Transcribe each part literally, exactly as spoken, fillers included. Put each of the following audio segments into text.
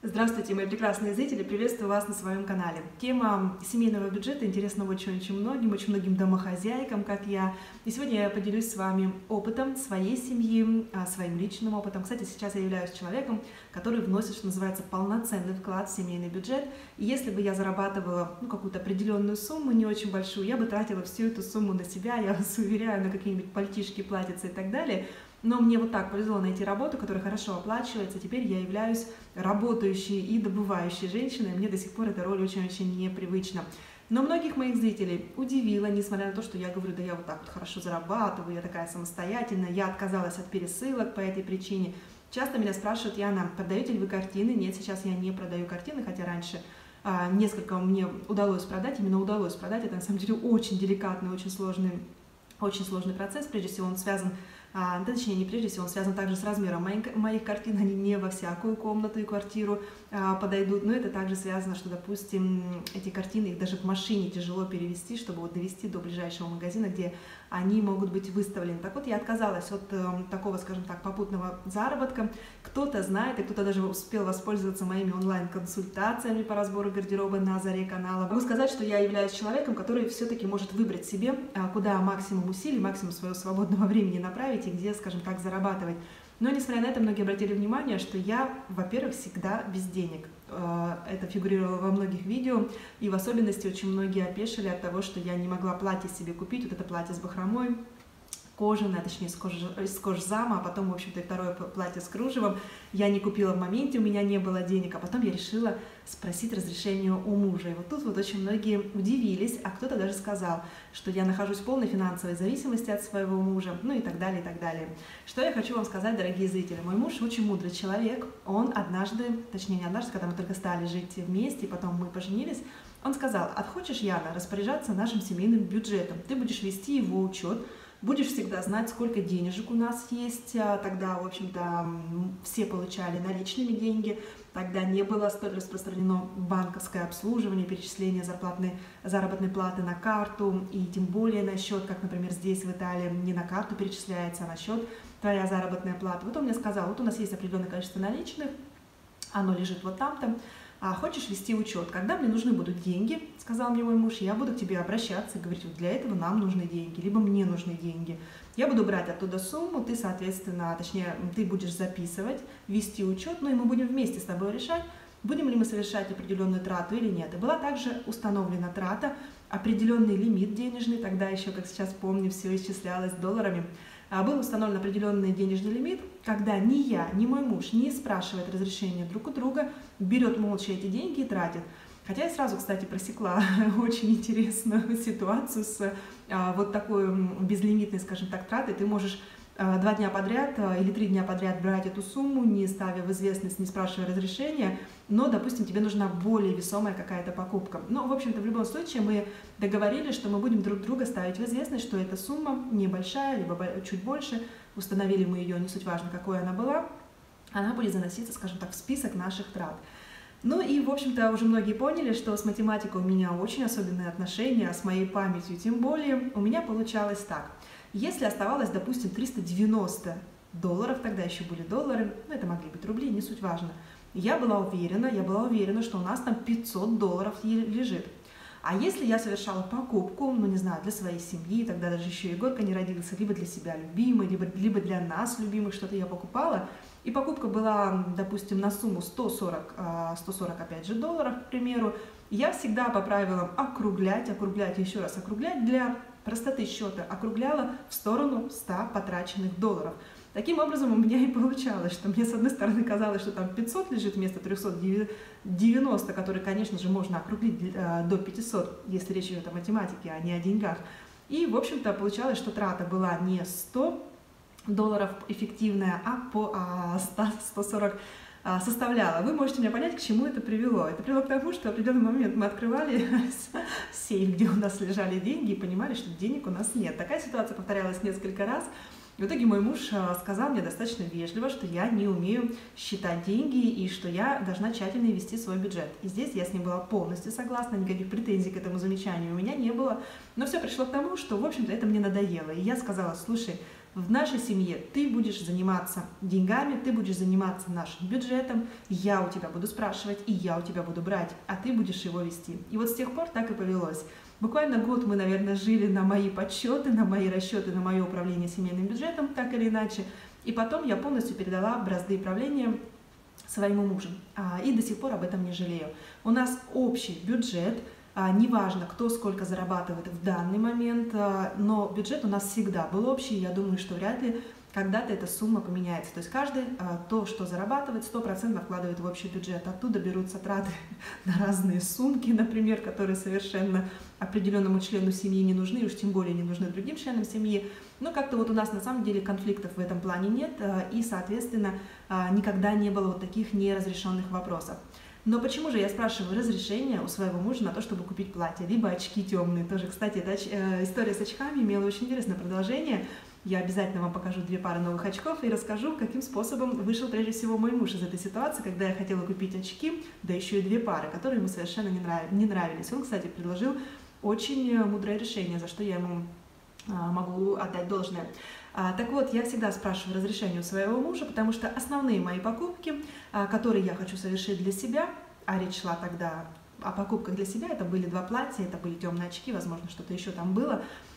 Здравствуйте, мои прекрасные зрители! Приветствую вас на своем канале. Тема семейного бюджета интересна очень-очень многим, очень многим домохозяйкам, как я. И сегодня я поделюсь с вами опытом своей семьи, своим личным опытом. Кстати, сейчас я являюсь человеком, который вносит, что называется, полноценный вклад в семейный бюджет. И если бы я зарабатывала ну, какую-то определенную сумму, не очень большую, я бы тратила всю эту сумму на себя, я вас уверяю, на какие-нибудь пальтишки, платьица и так далее. Но мне вот так повезло найти работу, которая хорошо оплачивается. Теперь я являюсь работающей и добывающей женщиной. Мне до сих пор эта роль очень-очень непривычна. Но многих моих зрителей удивило, несмотря на то, что я говорю, да я вот так вот хорошо зарабатываю, я такая самостоятельная, я отказалась от пересылок по этой причине. Часто меня спрашивают: Яна, продаете ли вы картины? Нет, сейчас я не продаю картины, хотя раньше а, несколько мне удалось продать, именно удалось продать. Это на самом деле очень деликатный, очень сложный, очень сложный процесс. Прежде всего он связан А, да, точнее, не прежде всего, он связан также с размером моих, моих картин, они не во всякую комнату и квартиру а, подойдут, но это также связано, что, допустим, эти картины, их даже в машине тяжело перевести, чтобы вот довести до ближайшего магазина, где они могут быть выставлены. Так вот, я отказалась от э, такого, скажем так, попутного заработка. Кто-то знает, и кто-то даже успел воспользоваться моими онлайн-консультациями по разбору гардероба на заре канала. Могу сказать, что я являюсь человеком, который все-таки может выбрать себе, куда максимум усилий, максимум своего свободного времени направить, и где, скажем так, зарабатывать. Но, несмотря на это, многие обратили внимание, что я, во-первых, всегда без денег. Это фигурировало во многих видео, и в особенности очень многие опешили от того, что я не могла платье себе купить, вот это платье с бахромой, кожаное, точнее, с, кож... с кожзама, а потом, в общем-то, и второе платье с кружевом я не купила в моменте, у меня не было денег, а потом я решила спросить разрешение у мужа. И вот тут вот очень многие удивились, а кто-то даже сказал, что я нахожусь в полной финансовой зависимости от своего мужа, ну и так далее, и так далее. Что я хочу вам сказать, дорогие зрители. Мой муж очень мудрый человек, он однажды, точнее, не однажды, когда мы только стали жить вместе, и потом мы поженились, он сказал: «А хочешь, Яна, распоряжаться нашим семейным бюджетом? Ты будешь вести его учет, будешь всегда знать, сколько денежек у нас есть». Тогда, в общем-то, все получали наличными деньги, тогда не было столь распространено банковское обслуживание, перечисление зарплатной, заработной платы на карту, и тем более на счет, как, например, здесь в Италии, не на карту перечисляется, а на счет твоя заработная плата. Вот он мне сказал: вот у нас есть определенное количество наличных, оно лежит вот там-то, а хочешь вести учет? Когда мне нужны будут деньги, сказал мне мой муж, я буду к тебе обращаться и говорить: вот для этого нам нужны деньги, либо мне нужны деньги. Я буду брать оттуда сумму, ты, соответственно, точнее, ты будешь записывать, вести учет, ну и мы будем вместе с тобой решать, будем ли мы совершать определенную трату или нет. И была также установлена трата, определенный лимит денежный, тогда еще, как сейчас помню, все исчислялось долларами. Был установлен определенный денежный лимит, когда ни я, ни мой муж не спрашивает разрешения друг у друга, берет молча эти деньги и тратит. Хотя я сразу, кстати, просекла очень интересную ситуацию с а, вот такой безлимитной, скажем так, тратой. Ты можешь а, два дня подряд а, или три дня подряд брать эту сумму, не ставя в известность, не спрашивая разрешения, но, допустим, тебе нужна более весомая какая-то покупка. Но, в общем-то, в любом случае мы договорились, что мы будем друг друга ставить в известность, что эта сумма небольшая, либо чуть больше, установили мы ее, не суть важно, какой она была, она будет заноситься, скажем так, в список наших трат. Ну и, в общем-то, уже многие поняли, что с математикой у меня очень особенные отношения, а с моей памятью тем более. У меня получалось так. Если оставалось, допустим, триста девяносто долларов, тогда еще были доллары, ну это могли быть рубли, не суть важно, я была уверена, я была уверена, что у нас там пятьсот долларов лежит. А если я совершала покупку, ну не знаю, для своей семьи, тогда даже еще Егорка не родился, либо для себя любимый, либо, либо для нас любимых что-то я покупала, и покупка была, допустим, на сумму сто сорок, сто сорок опять же долларов, к примеру, я всегда по правилам округлять, округлять, еще раз округлять, для простоты счета округляла в сторону ста потраченных долларов. Таким образом, у меня и получалось, что мне, с одной стороны, казалось, что там пятьсот лежит вместо трёхсот девяноста, которые, конечно же, можно округлить до пятисот, если речь идет о математике, а не о деньгах. И, в общем-то, получалось, что трата была не сто долларов эффективная, а по а сто сорок а, составляла. Вы можете меня понять, к чему это привело. Это привело к тому, что в определенный момент мы открывали сейф, где у нас лежали деньги, и понимали, что денег у нас нет. Такая ситуация повторялась несколько раз. В итоге мой муж сказал мне достаточно вежливо, что я не умею считать деньги и что я должна тщательно вести свой бюджет. И здесь я с ним была полностью согласна, никаких претензий к этому замечанию у меня не было. Но все пришло к тому, что, в общем-то, это мне надоело. И я сказала: слушай, В нашей семье ты будешь заниматься деньгами, ты будешь заниматься нашим бюджетом, я у тебя буду спрашивать, и я у тебя буду брать, а ты будешь его вести. И вот с тех пор так и повелось. Буквально год мы, наверное, жили на мои подсчеты, на мои расчеты, на мое управление семейным бюджетом, так или иначе. И потом я полностью передала бразды правления своему мужу. И до сих пор об этом не жалею. У нас общий бюджет, неважно, кто сколько зарабатывает в данный момент, но бюджет у нас всегда был общий. Я думаю, что вряд ли когда-то эта сумма поменяется. То есть каждый то, что зарабатывает, сто процентов вкладывает в общий бюджет. Оттуда берутся траты на разные сумки, например, которые совершенно определенному члену семьи не нужны, уж тем более не нужны другим членам семьи. Но как-то вот у нас на самом деле конфликтов в этом плане нет, и, соответственно, никогда не было вот таких неразрешенных вопросов. Но почему же я спрашиваю разрешение у своего мужа на то, чтобы купить платье, либо очки темные? Тоже, кстати, эта история с очками имела очень интересное продолжение. Я обязательно вам покажу две пары новых очков и расскажу, каким способом вышел прежде всего мой муж из этой ситуации, когда я хотела купить очки, да еще и две пары, которые ему совершенно не нравились. Он, кстати, предложил очень мудрое решение, за что я ему могу отдать должное. Так вот, я всегда спрашиваю разрешение у своего мужа, потому что основные мои покупки, которые я хочу совершить для себя, а речь шла тогда о покупках для себя, это были два платья, это были темные очки, возможно, что-то еще там было.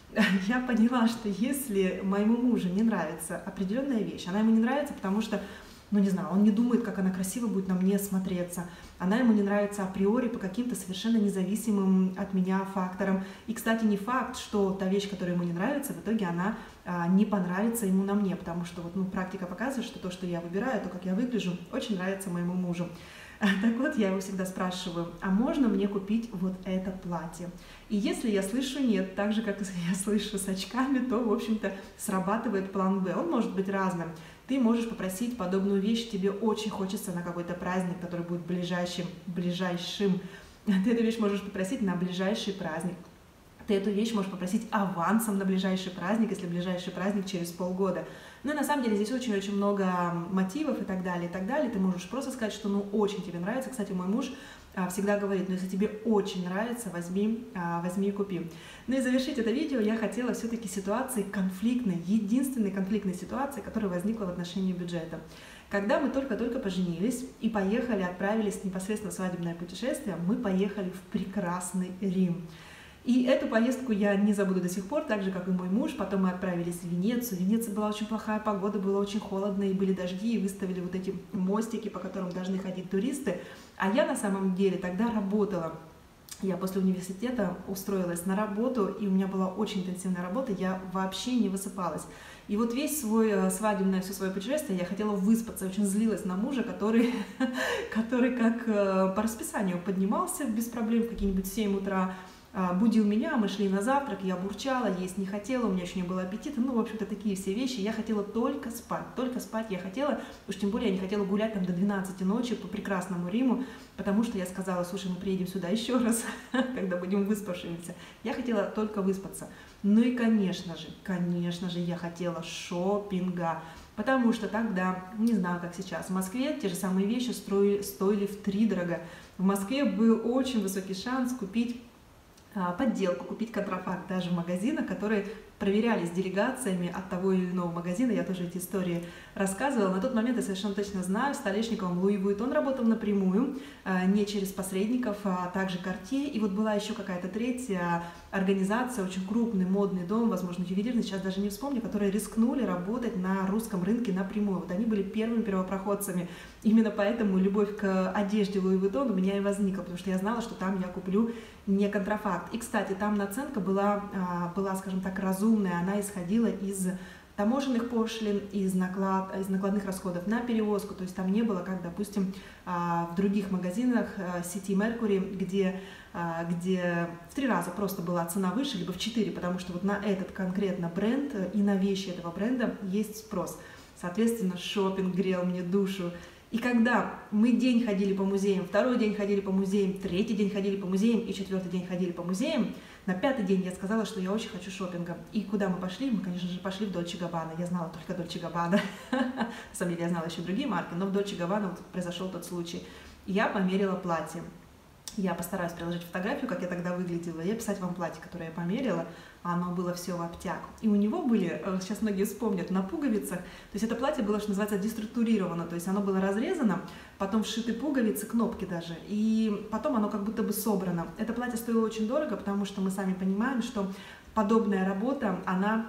Я поняла, что если моему мужу не нравится определенная вещь, она ему не нравится, потому что, ну не знаю, он не думает, как она красиво будет на мне смотреться, она ему не нравится априори по каким-то совершенно независимым от меня факторам. И, кстати, не факт, что та вещь, которая ему не нравится, в итоге она а, не понравится ему на мне, потому что вот, ну, практика показывает, что то, что я выбираю, то, как я выгляжу, очень нравится моему мужу. Так вот, я его всегда спрашиваю, а можно мне купить вот это платье? И если я слышу нет, так же, как я слышу с очками, то, в общем-то, срабатывает план Б. Он может быть разным. Ты можешь попросить подобную вещь, тебе очень хочется на какой-то праздник, который будет ближайшим, ближайшим. Ты эту вещь можешь попросить на ближайший праздник. Ты эту вещь можешь попросить авансом на ближайший праздник, если ближайший праздник через полгода. Ну и на самом деле здесь очень-очень много мотивов и так далее, и так далее. Ты можешь просто сказать, что ну очень тебе нравится. Кстати, мой муж всегда говорит, ну если тебе очень нравится, возьми, возьми и купи. Ну и завершить это видео я хотела все-таки ситуации конфликтной, единственной конфликтной ситуации, которая возникла в отношении бюджета. Когда мы только-только поженились и поехали, отправились непосредственно в свадебное путешествие, мы поехали в прекрасный Рим. И эту поездку я не забуду до сих пор, так же, как и мой муж. Потом мы отправились в Венецию. В Венеции была очень плохая погода, было очень холодно, и были дожди, и выставили вот эти мостики, по которым должны ходить туристы. А я на самом деле тогда работала. Я после университета устроилась на работу, и у меня была очень интенсивная работа, я вообще не высыпалась. И вот весь свой свадебное, все свое путешествие я хотела выспаться, очень злилась на мужа, который, который как по расписанию поднимался без проблем в какие-нибудь семь утра, будил меня, мы шли на завтрак, я бурчала, есть не хотела, у меня еще не было аппетита, ну, в общем-то, такие все вещи. Я хотела только спать, только спать я хотела, уж тем более я не хотела гулять там до двенадцати ночи по прекрасному Риму, потому что я сказала, слушай, мы приедем сюда еще раз, когда будем выспавшимися. Я хотела только выспаться. Ну и, конечно же, конечно же, я хотела шопинга, потому что тогда, не знаю, как сейчас, в Москве те же самые вещи строили, стоили втридорога. В Москве был очень высокий шанс купить подделку, купить контрафакт даже в магазинах, которые проверялись делегациями от того или иного магазина. Я тоже эти истории рассказывала. На тот момент я совершенно точно знаю, Столешниковым Луи Вуиттон работал напрямую, не через посредников, а также Cartier. И вот была еще какая-то третья организация, очень крупный модный дом, возможно, ювелирный, сейчас даже не вспомню, которые рискнули работать на русском рынке напрямую. Вот они были первыми первопроходцами. Именно поэтому любовь к одежде Луи Вуиттон у меня и возникла, потому что я знала, что там я куплю не контрафакт. И, кстати, там наценка была, была, скажем так, разумная, она исходила из таможенных пошлин, из, наклад, из накладных расходов на перевозку, то есть там не было, как, допустим, в других магазинах сети Mercury, где, где в три раза просто была цена выше, либо в четыре, потому что вот на этот конкретно бренд и на вещи этого бренда есть спрос. Соответственно, шопинг грел мне душу. И когда мы день ходили по музеям, второй день ходили по музеям, третий день ходили по музеям и четвертый день ходили по музеям, на пятый день я сказала, что я очень хочу шопинга. И куда мы пошли? Мы, конечно же, пошли в Дольче Габбана. Я знала только Дольче Габбана. На самом деле я знала еще другие марки, но в Дольче Габбана вот произошел тот случай. Я померила платье. Я постараюсь приложить фотографию, как я тогда выглядела, и описать вам платье, которое я померила. Оно было все в обтяг. И у него были, сейчас многие вспомнят, на пуговицах. То есть это платье было, что называется, деструктурировано. То есть оно было разрезано, потом вшиты пуговицы, кнопки даже. И потом оно как будто бы собрано. Это платье стоило очень дорого, потому что мы сами понимаем, что подобная работа, она...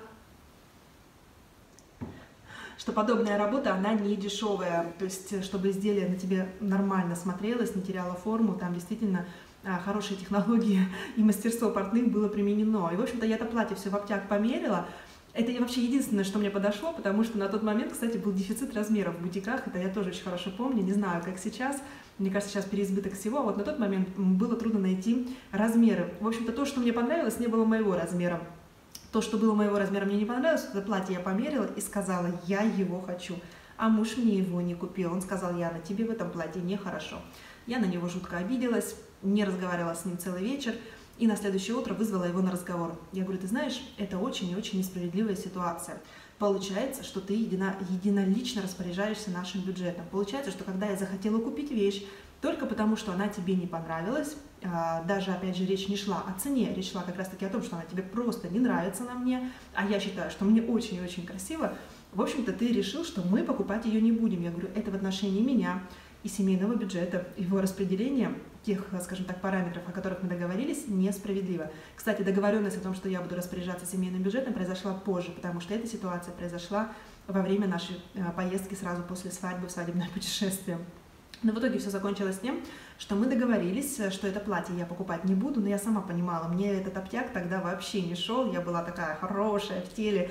что подобная работа, она не дешевая, то есть, чтобы изделие на тебе нормально смотрелось, не теряло форму, там действительно хорошие технологии и мастерство портных было применено. И, в общем-то, я это платье все в обтяг померила. Это вообще единственное, что мне подошло, потому что на тот момент, кстати, был дефицит размеров в бутиках, это я тоже очень хорошо помню, не знаю, как сейчас, мне кажется, сейчас переизбыток всего, а вот на тот момент было трудно найти размеры. В общем-то, то, что мне понравилось, не было моего размера. То, что было моего размера, мне не понравилось, это платье я померила и сказала, я его хочу. А муж мне его не купил. Он сказал, Яна, тебе в этом платье нехорошо. Я на него жутко обиделась, не разговаривала с ним целый вечер, и на следующее утро вызвала его на разговор. Я говорю, ты знаешь, это очень и очень несправедливая ситуация. Получается, что ты едино, единолично распоряжаешься нашим бюджетом. Получается, что когда я захотела купить вещь, только потому, что она тебе не понравилась, даже, опять же, речь не шла о цене, речь шла как раз-таки о том, что она тебе просто не нравится на мне, а я считаю, что мне очень и очень красиво, в общем-то, ты решил, что мы покупать ее не будем. Я говорю, это в отношении меня и семейного бюджета, его распределения, тех, скажем так, параметров, о которых мы договорились, несправедливо. Кстати, договоренность о том, что я буду распоряжаться семейным бюджетом, произошла позже, потому что эта ситуация произошла во время нашей поездки сразу после свадьбы, в свадебное путешествие. Но в итоге все закончилось тем, что мы договорились, что это платье я покупать не буду, но я сама понимала, мне этот обтяг тогда вообще не шел, я была такая хорошая в теле.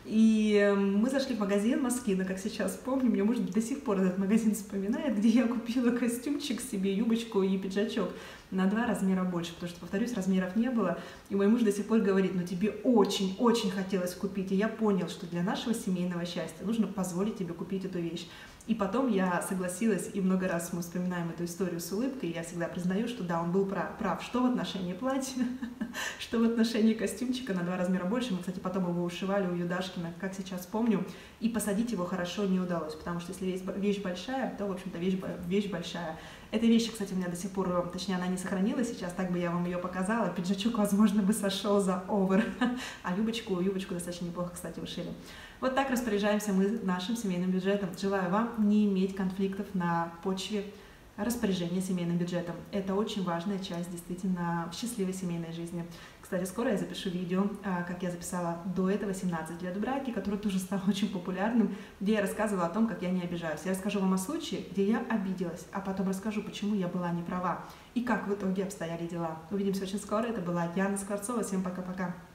И мы зашли в магазин Москина, как сейчас помню, мне муж до сих пор этот магазин вспоминает, где я купила костюмчик себе, юбочку и пиджачок на два размера больше, потому что, повторюсь, размеров не было. И мой муж до сих пор говорит, ну тебе очень-очень хотелось купить, и я понял, что для нашего семейного счастья нужно позволить тебе купить эту вещь. И потом я согласилась, и много раз мы вспоминаем эту историю с улыбкой, и я всегда признаю, что да, он был прав, прав что в отношении платья, что в отношении костюмчика на два размера больше. Мы, кстати, потом его ушивали у Юдашкина, как сейчас помню, и посадить его хорошо не удалось, потому что если вещь большая, то, в общем-то, вещь, вещь большая. Эта вещь, кстати, у меня до сих пор, точнее, она не сохранилась сейчас, так бы я вам ее показала. Пиджачок, возможно, бы сошел за овер, а юбочку, юбочку достаточно неплохо, кстати, вышили. Вот так распоряжаемся мы нашим семейным бюджетом. Желаю вам не иметь конфликтов на почве распоряжения семейным бюджетом. Это очень важная часть, действительно, счастливой семейной жизни. Кстати, скоро я запишу видео, как я записала до этого семнадцать лет в браке, которое тоже стало очень популярным, где я рассказывала о том, как я не обижаюсь. Я расскажу вам о случае, где я обиделась, а потом расскажу, почему я была не права и как в итоге обстояли дела. Увидимся очень скоро. Это была Яна Скворцова. Всем пока-пока.